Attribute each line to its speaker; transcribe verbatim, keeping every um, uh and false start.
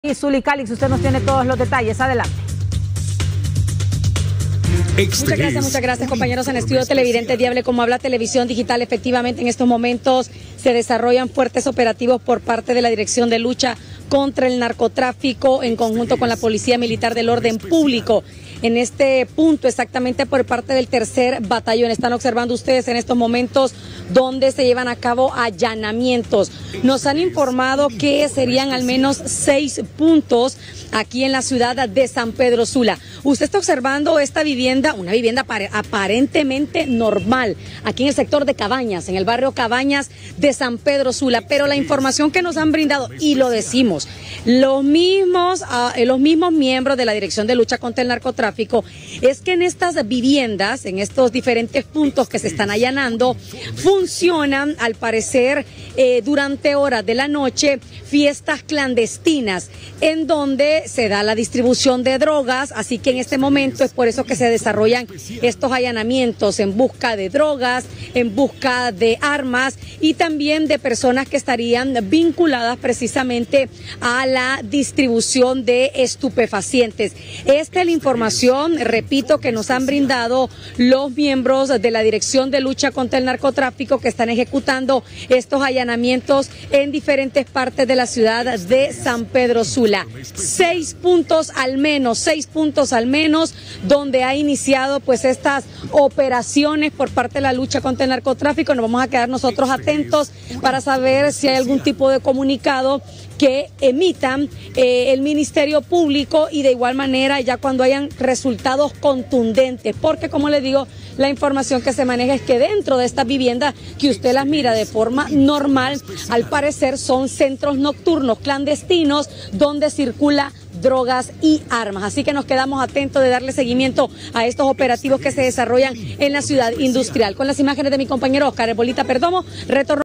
Speaker 1: Y Zuli Calix, usted nos tiene todos los detalles. Adelante.
Speaker 2: Muchas gracias, muchas gracias compañeros en Estudio Televidente Diable. Como habla Televisión Digital, efectivamente en estos momentos se desarrollan fuertes operativos por parte de la Dirección de Lucha contra el Narcotráfico en conjunto con la Policía Militar del Orden Público. En este punto, exactamente por parte del tercer batallón, están observando ustedes en estos momentos donde se llevan a cabo allanamientos. Nos han informado que serían al menos seis puntos aquí en la ciudad de San Pedro Sula. Usted está observando esta vivienda, una vivienda aparentemente normal, aquí en el sector de Cabañas, en el barrio Cabañas de San Pedro Sula, pero la información que nos han brindado, y lo decimos, los mismos, uh, los mismos miembros de la Dirección de Lucha contra el Narcotráfico, es que en estas viviendas, en estos diferentes puntos que se están allanando, funcionan, al parecer, eh, durante horas de la noche, fiestas clandestinas, en donde se da la distribución de drogas, así que en este momento es por eso que se desarrollan estos allanamientos en busca de drogas, en busca de armas y también de personas que estarían vinculadas precisamente a la distribución de estupefacientes. Esta es la información, repito, que nos han brindado los miembros de la Dirección de Lucha contra el Narcotráfico que están ejecutando estos allanamientos en diferentes partes de la ciudad de San Pedro Sula. Seis puntos al menos, seis puntos al menos, donde ha iniciado pues estas operaciones por parte de la lucha contra el narcotráfico. Nos vamos a quedar nosotros atentos para saber si hay algún tipo de comunicado que emitan eh, el Ministerio Público y de igual manera ya cuando hayan resultados contundentes, porque como les digo, la información que se maneja es que dentro de estas viviendas que usted las mira de forma normal, al parecer son centros nocturnos clandestinos donde circula drogas y armas. Así que nos quedamos atentos de darle seguimiento a estos operativos que se desarrollan en la ciudad industrial. Con las imágenes de mi compañero Oscar Herbolita Perdomo, retorno.